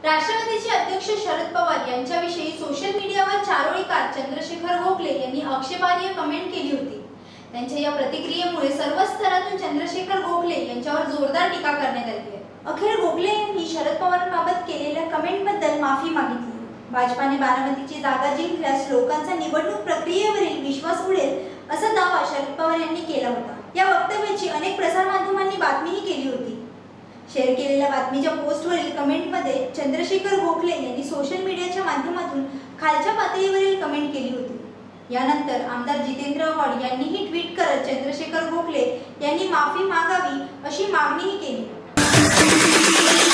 राष्ट्रवादीचे अध्यक्ष शरद पवार यांच्याविषयी सोशल मीडियावर चारोळीकार चंद्रशेखर गोखले यांनी आक्षेपार्ह कमेंट केली होती। त्यांच्या या प्रतिक्रियेमुळे सर्व स्तरातून चंद्रशेखर गोखले यांच्यावर जोरदार टीका करण्यात आली आहे। अखेर गोखले यांनी शरद पवारांबाबत केलेल्या कमेंटबद्दल माफी मागितली। भाजपाने बारामतीची जागा जिंकल्यास लोकांचा निवडणूक प्रक्रियेवरील विश्वास उडेल असा दावा शरद पवार यांनी केला होता। या वक्तव्याची अनेक प्रसारमाध्यमांनी बातमीही केली होती। शेअर केलेल्या बातमीच्या पोस्टवरील कमेंटमध्ये चंद्रशेखर गोखले यांनी सोशल मीडियाच्या माध्यमातून खालच्या पातळीवरील कमेंट केली होती। यानंतर आमदार जितेंद्र आव्हाड यांनीही ट्विट करत चंद्रशेखर गोखले यांनी माफी मागावी अशी मागणीही केली।